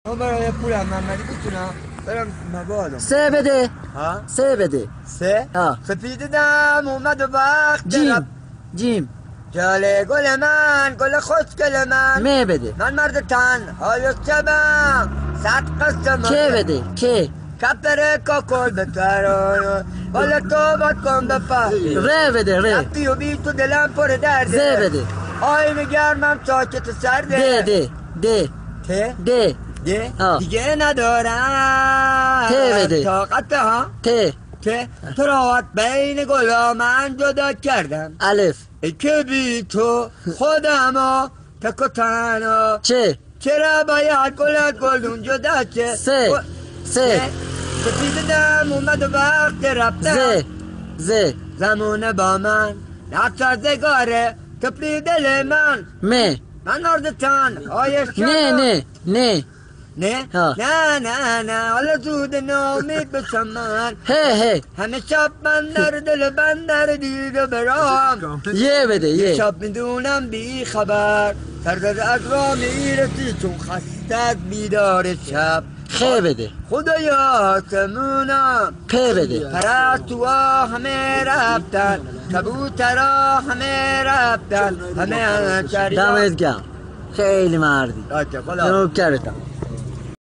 اون برای پولم محمدی میتونم برم مبادم. سه بده. ها؟ سه بده. سه؟ ها. سپید دم اومد و وقت جیم. جیم. جاله گل من، گل خوشگل من. مه بده. من مرد تنهای شبم، صد قسم. که بده. که. کپره کاکل بتران بالا تو باد کن بفهمی. ره بده. ره. رفتی و بی تو دلم پر درده. ز بده. آینه گرمم چاکت سرده. ده ده ده ته؟ ده ده؟ آه. دیگه ندارم ته بده. طاقت ها؟ ته ته؟ تو راحت بین گلا من جدا کردم. الف ای که بی تو خودمو تک و تنها. چه چرا باید گلدون جدا چه؟ سه سه سپید دم اومد و وقت رفتم. ز زمونه با من نفسازگاره تپلی دل من. مه من مرد تنهای شبم. نه نه؟ ها. نه حالا زود نامید بشم من. هه همه شب من در دل بندر دیده برام. یه بده یه یه شب میدونم بی خبر سرزد از راه میرسی چون خسته از بیدار شب. خه بده خدایا آسمونم په بده پرستوها همه رفتن، کبوترها همه رفتن، همه دمت گرم خیلی مردی خدا نوکرتم.